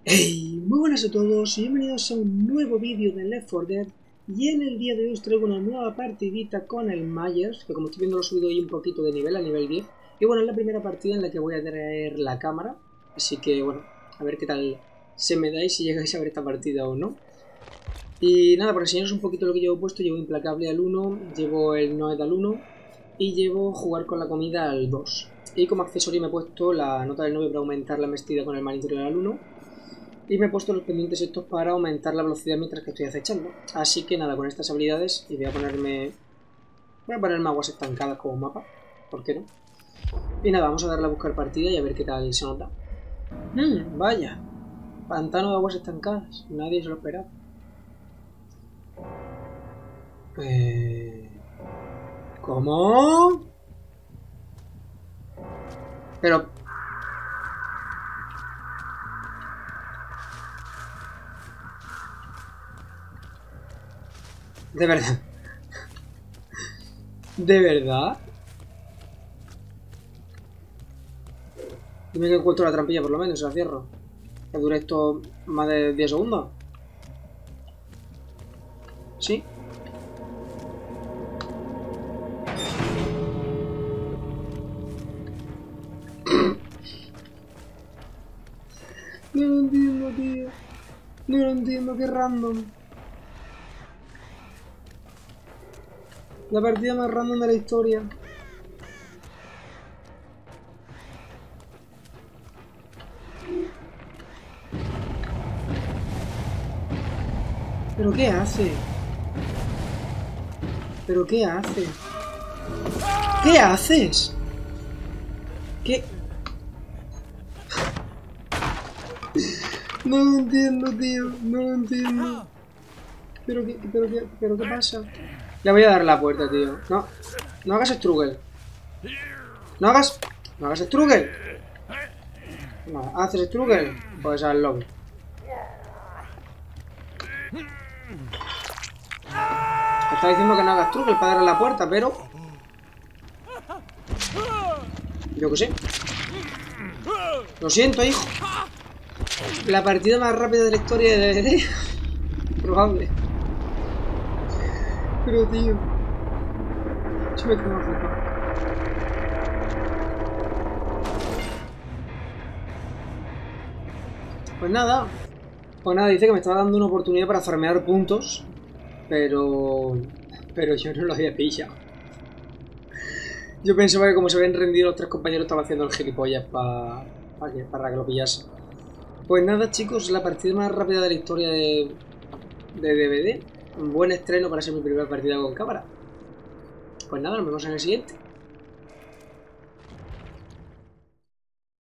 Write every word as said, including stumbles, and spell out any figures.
Hey, muy buenas a todos y bienvenidos a un nuevo vídeo de Left four Dead. Y en el día de hoy os traigo una nueva partidita con el Myers, que como estoy viendo lo he subido hoy un poquito de nivel, a nivel diez. Y bueno, es la primera partida en la que voy a traer la cámara, así que bueno, a ver qué tal se me da y si llegáis a ver esta partida o no. Y nada, por enseñaros un poquito lo que llevo puesto, llevo Implacable al uno, llevo el Noed al uno y llevo Jugar con la comida al dos. Y como accesorio me he puesto la nota del novio para aumentar la embestida con el mal interior al uno. Y me he puesto los pendientes estos para aumentar la velocidad mientras que estoy acechando. Así que nada, con estas habilidades, y voy a ponerme... Voy a ponerme aguas estancadas como mapa, ¿por qué no? Y nada, vamos a darle a buscar partida y a ver qué tal se nos da. Mmm, vaya. Pantano de aguas estancadas. Nadie se lo esperaba. Eh... ¿Cómo? Pero... De verdad. ¿De verdad? Dime que encuentro la trampilla por lo menos, la cierro. Que dure esto más de diez segundos. ¿Sí? No lo entiendo, tío. No lo entiendo, qué random. La partida más random de la historia. ¿Pero qué hace? ¿Pero qué hace? ¿Qué haces? ¿Qué? No lo entiendo, tío. No lo entiendo. ¿Pero qué, pero qué, pero qué pasa? Le voy a dar la puerta, tío. No. No hagas struggle. No hagas... No hagas struggle. No, haces struggle. Pues al lobby. Te está diciendo que no hagas struggle para darle la puerta, pero... Yo qué sé. Lo siento, hijo. La partida más rápida de la historia de D V D. Probable. Pero tío, yo me quedo flipado. Pues nada. Pues nada, dice que me estaba dando una oportunidad para farmear puntos. Pero... Pero yo no lo había pillado. Yo pensaba que como se habían rendido los tres compañeros estaba haciendo el gilipollas para pa que, para que lo pillase. Pues nada, chicos, la partida más rápida de la historia de, de D V D. Un buen estreno para ser mi primera partida con cámara. Pues nada, nos vemos en el siguiente.